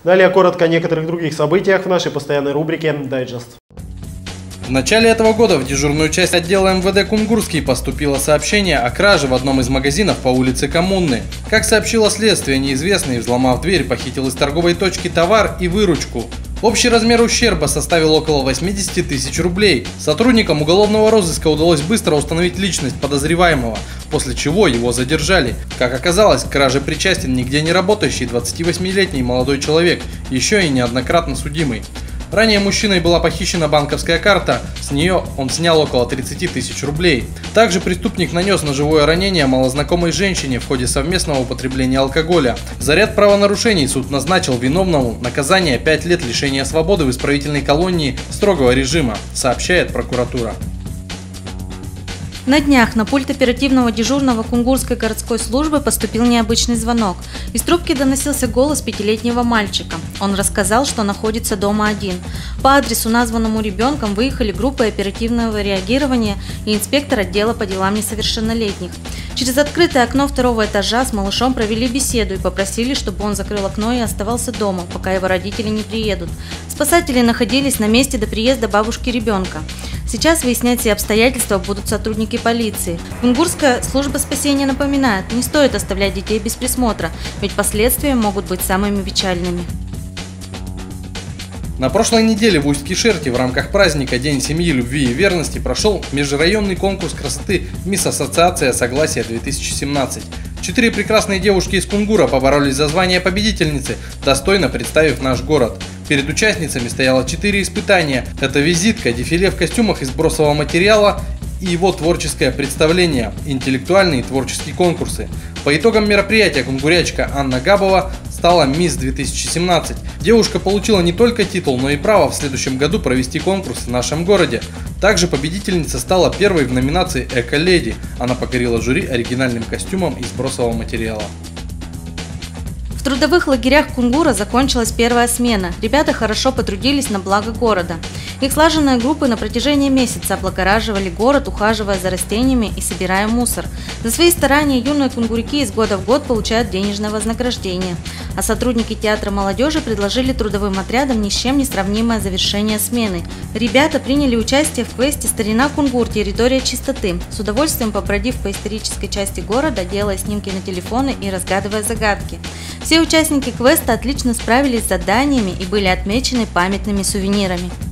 Далее коротко о некоторых других событиях в нашей постоянной рубрике «Дайджест». В начале этого года в дежурную часть отдела МВД Кунгурский поступило сообщение о краже в одном из магазинов по улице Коммунной. Как сообщило следствие, неизвестный, взломав дверь, похитил из торговой точки товар и выручку. Общий размер ущерба составил около 80 тысяч рублей. Сотрудникам уголовного розыска удалось быстро установить личность подозреваемого, после чего его задержали. Как оказалось, к краже причастен нигде не работающий 28-летний молодой человек, еще и неоднократно судимый. Ранее мужчиной была похищена банковская карта, с нее он снял около 30 тысяч рублей. Также преступник нанес ножевое ранение малознакомой женщине в ходе совместного употребления алкоголя. За ряд правонарушений суд назначил виновному наказание 5 лет лишения свободы в исправительной колонии строгого режима, сообщает прокуратура. На днях на пульт оперативного дежурного Кунгурской городской службы поступил необычный звонок. Из трубки доносился голос 5-летнего мальчика. Он рассказал, что находится дома один. По адресу, названному ребенком, выехали группы оперативного реагирования и инспектор отдела по делам несовершеннолетних. Через открытое окно второго этажа с малышом провели беседу и попросили, чтобы он закрыл окно и оставался дома, пока его родители не приедут. Спасатели находились на месте до приезда бабушки ребенка. Сейчас выяснять все обстоятельства будут сотрудники полиции. Кунгурская служба спасения напоминает, не стоит оставлять детей без присмотра, ведь последствия могут быть самыми печальными. На прошлой неделе в Усть-Кишерте в рамках праздника День семьи, любви и верности прошел межрайонный конкурс красоты «Мисс Ассоциация Согласия-2017». 4 прекрасные девушки из Кунгура поборолись за звание победительницы, достойно представив наш город. Перед участницами стояло 4 испытания. Это визитка, дефиле в костюмах из бросового материала и его творческое представление, интеллектуальные и творческие конкурсы. По итогам мероприятия кунгурячка Анна Габова стала Мисс 2017. Девушка получила не только титул, но и право в следующем году провести конкурс в нашем городе. Также победительница стала первой в номинации «Эко-леди». Она покорила жюри оригинальным костюмом из бросового материала. В трудовых лагерях Кунгура закончилась первая смена. Ребята хорошо потрудились на благо города. Их слаженные группы на протяжении месяца облагораживали город, ухаживая за растениями и собирая мусор. За свои старания юные кунгуряки из года в год получают денежное вознаграждение. А сотрудники театра молодежи предложили трудовым отрядам ни с чем не сравнимое завершение смены. Ребята приняли участие в квесте «Старина Кунгур. Территория чистоты», с удовольствием побродив по исторической части города, делая снимки на телефоны и разгадывая загадки. Все участники квеста отлично справились с заданиями и были отмечены памятными сувенирами.